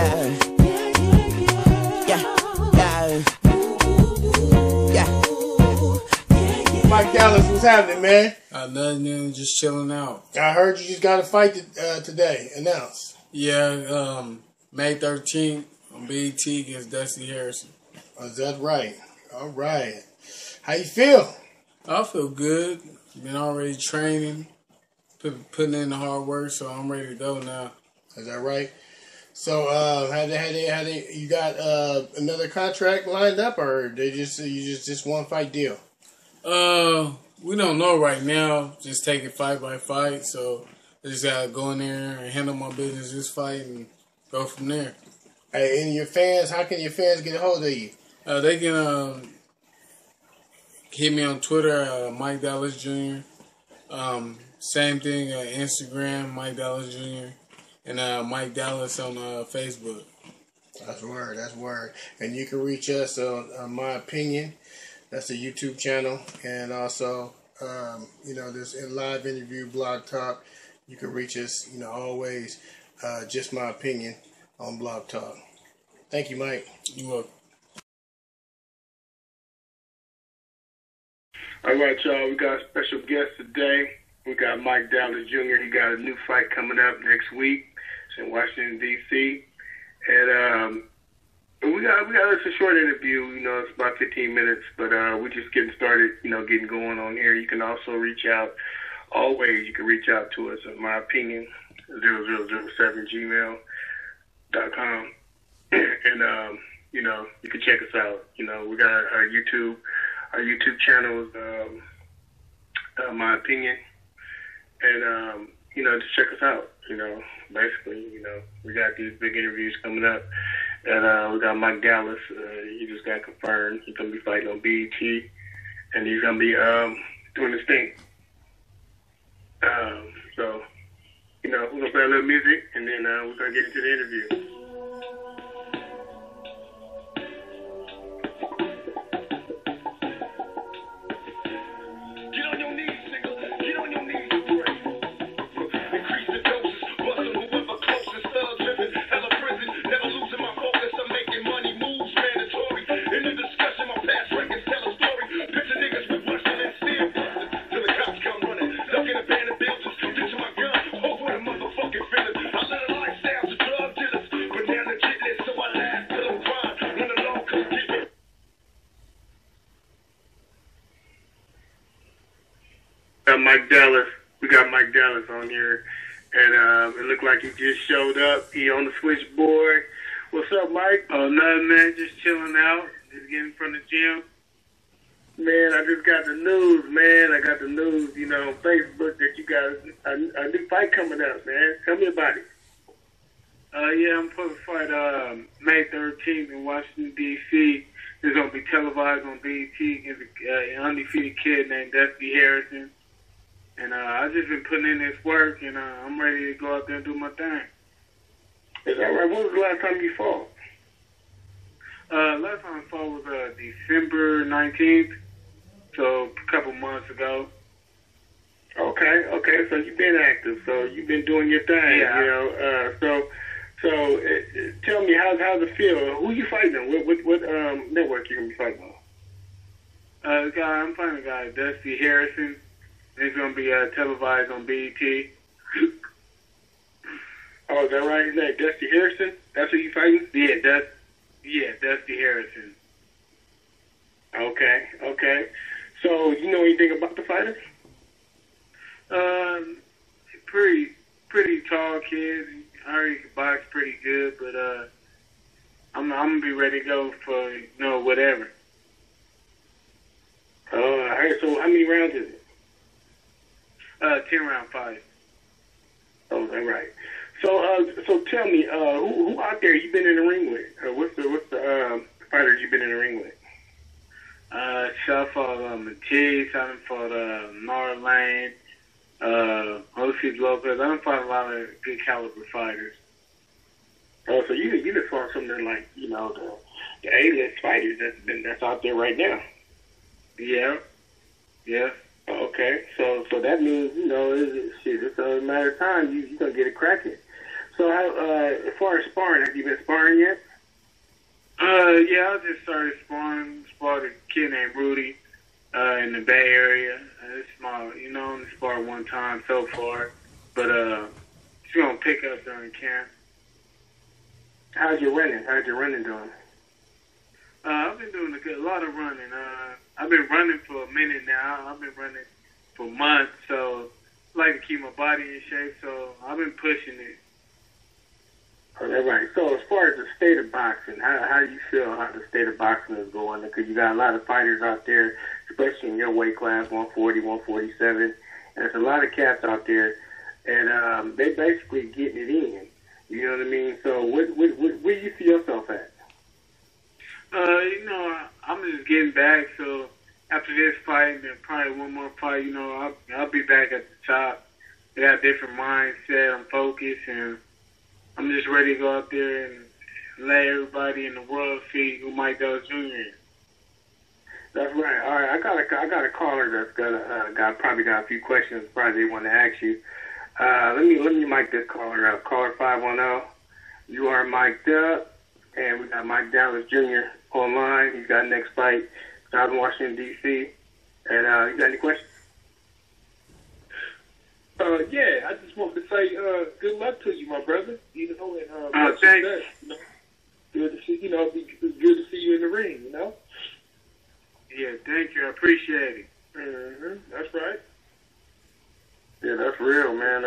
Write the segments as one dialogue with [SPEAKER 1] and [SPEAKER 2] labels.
[SPEAKER 1] Mike Dallas, what's happening, man?
[SPEAKER 2] Nothing, just chilling out.
[SPEAKER 1] I heard you just got a fight today announced.
[SPEAKER 2] Yeah, May 13th on BET against Dusty Harrison.
[SPEAKER 1] Is that right? All right. How you feel?
[SPEAKER 2] I feel good. Been already training, putting in the hard work, so I'm ready to go now.
[SPEAKER 1] Is that right? So, you got another contract lined up, or you just one fight deal?
[SPEAKER 2] We don't know right now. Just take it fight by fight. So I just gotta go in there and handle my business this fight and go from there.
[SPEAKER 1] Hey, and your fans, how can your fans get a hold of you?
[SPEAKER 2] They can hit me on Twitter, Mike Dallas Jr. Same thing, Instagram, Mike Dallas Jr. And Mike Dallas on Facebook.
[SPEAKER 1] That's word. And you can reach us on My Opinion. That's the YouTube channel. And also, this live interview, Blog Talk. You can reach us, always, Just My Opinion on Blog Talk. Thank you, Mike.
[SPEAKER 2] You're welcome.
[SPEAKER 3] All right, y'all. We got a special guest today. We got Mike Dallas Jr. He got a new fight coming up next week. It's in Washington, D.C. And we got it's a short interview. It's about 15 minutes, but we're just getting started. Getting going on here. You can also reach out. Always, you can reach out to us at myopinion0007gmail.com, and you can check us out. We got our YouTube channel is My Opinion, and just check us out. Basically, we got these big interviews coming up. And we got Mike Dallas. He just got confirmed. He's going to be fighting on BET. And he's going to be doing his thing. So, we're going to play a little music, and then we're going to get into the interview. Mike Dallas. We got Mike Dallas on here, and it looked like he just showed up. He on the switchboard. What's up, Mike?
[SPEAKER 2] Oh, nothing, man. Just chilling out. Just getting from the gym.
[SPEAKER 3] Man, I just got the news, man. I got the news, on Facebook that you got a new fight coming up, man. Tell me about it.
[SPEAKER 2] Yeah, I'm supposed to fight May 13th in Washington, D.C. It's going to be televised on BET against an undefeated kid named Dusty Harrison. And I've just been putting in this work, and I'm ready to go out there and do my thing.
[SPEAKER 3] Is that right? When was the last time you fought?
[SPEAKER 2] Last time I fought was December 19th, so a couple months ago.
[SPEAKER 3] Okay. So you've been active. So you've been doing your thing.
[SPEAKER 2] Yeah.
[SPEAKER 3] So tell me, how's it feel? Who you fighting on? What network you gonna be fighting on?
[SPEAKER 2] I'm fighting a guy, Dusty Harrison. It's going to be televised on BET.
[SPEAKER 3] Oh, is that right? His name Dusty Harrison? That's who you fighting?
[SPEAKER 2] Yeah, Dusty Harrison.
[SPEAKER 3] Okay. So, you know anything about the fighter?
[SPEAKER 2] Pretty tall kid. I heard he can box pretty good, but I'm going to be ready to go for, whatever.
[SPEAKER 3] Oh, all right. So how many rounds is it?
[SPEAKER 2] 10-round fight.
[SPEAKER 3] Oh, all right. So tell me, who out there you been in the ring with? What's the fighter you been in the ring with?
[SPEAKER 2] I fought Matisse. I fought Nora Lane, O.C. Lopez. I fought a lot of good caliber fighters.
[SPEAKER 3] Oh, so you just fought something like the A-list fighters that's out there right now.
[SPEAKER 2] Yeah.
[SPEAKER 3] Okay, so that means it's a matter of time you're gonna get it cracking. So, as far as sparring, have you been sparring yet?
[SPEAKER 2] Yeah, I just started sparring. Sparred a kid named Rudy in the Bay Area. It's small, only sparred one time so far, but it's gonna pick up during camp.
[SPEAKER 3] How's your running? How's your running doing?
[SPEAKER 2] I've been doing a lot of running. I've been running for a minute now. I've been running for months, so I like to keep my body in shape. So I've been pushing it.
[SPEAKER 3] Oh, that's right. So as far as the state of boxing, how do you feel how the state of boxing is going? Because you got a lot of fighters out there, especially in your weight class, 140, 147, and there's a lot of cats out there, and they basically getting it in. You know what I mean? So where do you see yourself at?
[SPEAKER 2] I'm just getting back. So after this fight, and then probably one more fight, I'll be back at the top. I got a different mindset. I'm focused, and I'm just ready to go out there and let everybody in the world see who Mike Dallas Jr. is.
[SPEAKER 3] That's right. All right, I got a caller that's probably got a few questions probably they want to ask you. Let me mic this caller up. Caller 510. You are mic'd up, and we got Mike Dallas Jr. online. He's got next fight out in Washington D.C. And you got any questions?
[SPEAKER 4] Yeah, I just want to say good luck to you, my brother. And
[SPEAKER 2] thanks.
[SPEAKER 4] Good to see. It's good to see you in the ring.
[SPEAKER 2] Yeah, thank you. I appreciate it.
[SPEAKER 4] That's right.
[SPEAKER 3] Yeah, that's real, man.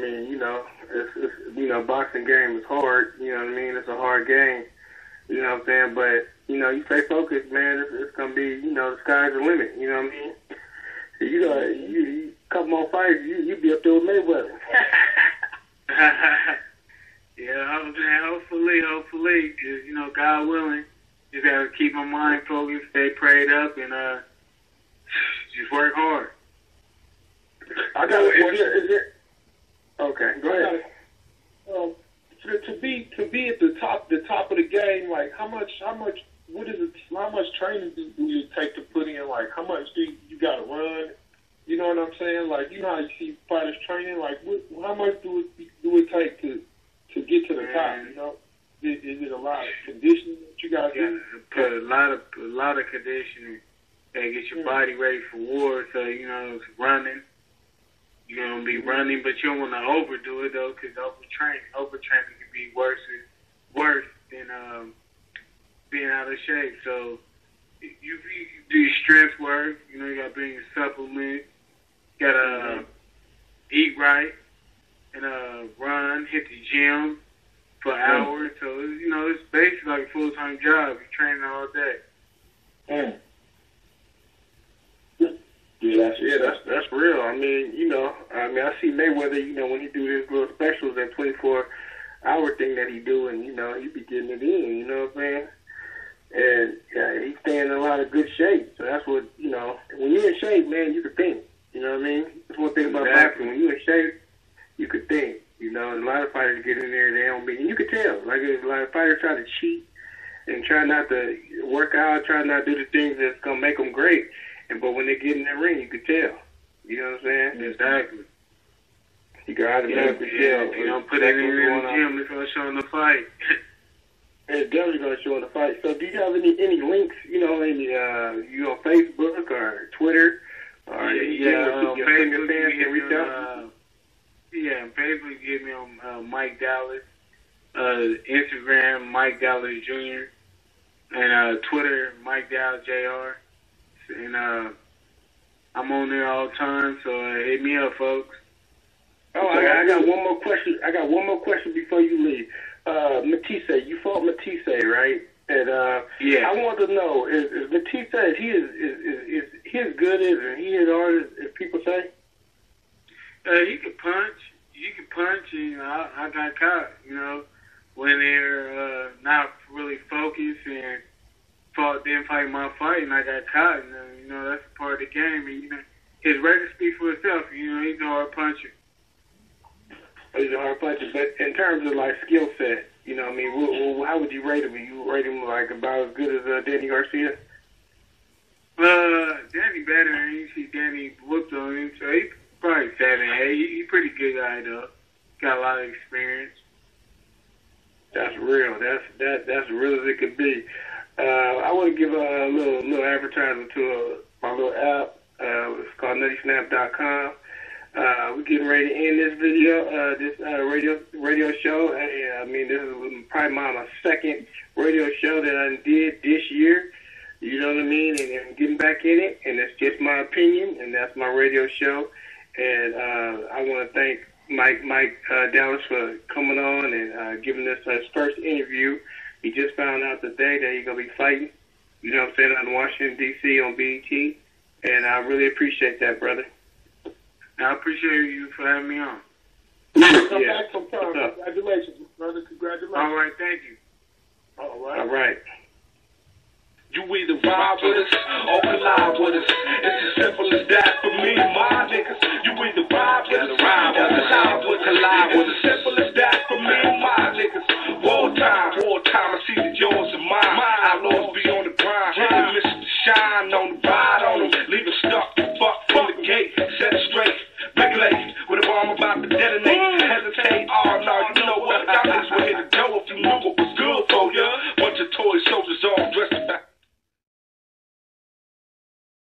[SPEAKER 3] It's boxing game is hard. You know what I mean? It's a hard game. You know what I'm saying? But you stay focused, man. It's gonna be, the sky's the limit. You know what I mean? You couple more fights, you be up there with Mayweather.
[SPEAKER 2] Yeah, hopefully, because God willing, just gotta keep my mind focused, stay prayed up, and just work hard.
[SPEAKER 3] I got a question. Okay, go ahead.
[SPEAKER 4] To be at the top of the game, like how much training do you take to put in? Like how much do you got to run? You know what I'm saying? Like how you see fighters training. Like how much do it take to get to the top? Is it a lot of conditioning that you got to do?
[SPEAKER 2] Put a lot of conditioning that get your body ready for war. So it's running. You're gonna be running, but you don't want to overdo it though, because overtraining can be worse than being out of shape. So you do your strength work. You gotta bring your supplements. You gotta eat right and run, hit the gym for hours. So it's basically like a full-time job. You're training all day.
[SPEAKER 3] Yeah, that's real. I mean, I see Mayweather, when he do his little specials, that 24-hour thing that he do, and, he be getting it in, you know what I'm saying? And he's staying in a lot of good shape. So that's what, when you're in shape, man, you can think, you know what I mean? That's one thing about boxing. When you're in shape, you can think, and a lot of fighters get in there and they don't be, and you can tell, like a lot of fighters try to cheat and try not to work out, try not to do the things that's going to make them great. But when they get in that ring, you can tell. You know what I'm saying?
[SPEAKER 2] Exactly.
[SPEAKER 3] You can automatically tell.
[SPEAKER 2] You don't put it in the gym, it's going to show in the fight.
[SPEAKER 3] It's definitely going to show in the fight. So do you have any links, you on Facebook or Twitter? Or
[SPEAKER 2] on Facebook, you get me on Mike Dallas. Instagram, Mike Dallas Jr. And Twitter, Mike Dallas Jr. And I'm on there all the time, so hit me up, folks.
[SPEAKER 3] Oh, I got one more question. I got one more question before you leave. Matisse, you fought Matisse, right? And
[SPEAKER 2] yeah.
[SPEAKER 3] I want to know: is Matisse is he as good as he as hard as people say?
[SPEAKER 2] He can punch. You can punch, and I got caught. When they're not really focused and didn't fight my fight, and I got caught. And that's a part of the game. And his record speaks for itself. He's a hard puncher.
[SPEAKER 3] He's a hard puncher, but in terms of like skill set, how would you rate him? You rate him like about as good as Danny Garcia?
[SPEAKER 2] Danny better. You see Danny whooped on him, so he's probably 7, 8. He's a pretty good guy though. Got a lot of experience. real. That's real as it could be. I want to give a little advertisement to my little app. It's called NuttySnap.com. We're getting ready to end this video, this radio show. I mean, this is probably my second radio show that I did this year. You know what I mean? And getting back in it, and it's just my opinion, and that's my radio show. And I want to thank Mike Dallas for coming on and giving us his first interview. He just found out today that he's going to be fighting, you know what I'm saying, on Washington, D.C. on BET. And I really appreciate that, brother. I appreciate you for having me on.
[SPEAKER 4] Come back sometime. Congratulations, brother. Congratulations.
[SPEAKER 2] All right, thank you.
[SPEAKER 4] All right.
[SPEAKER 2] All right.
[SPEAKER 5] You either ride with us or collide with us. It's as simple as that for me, my niggas. You either ride with us or collide with us. It's as simple as that for me, my niggas. Wartime, I see that yours and mine. Outlaws be on the grind, and Mr. Shine on the ride on them. Leave it stuck, fuck from the gate, set it straight. Regulate with a bomb about to detonate. Hesitate, oh no, you know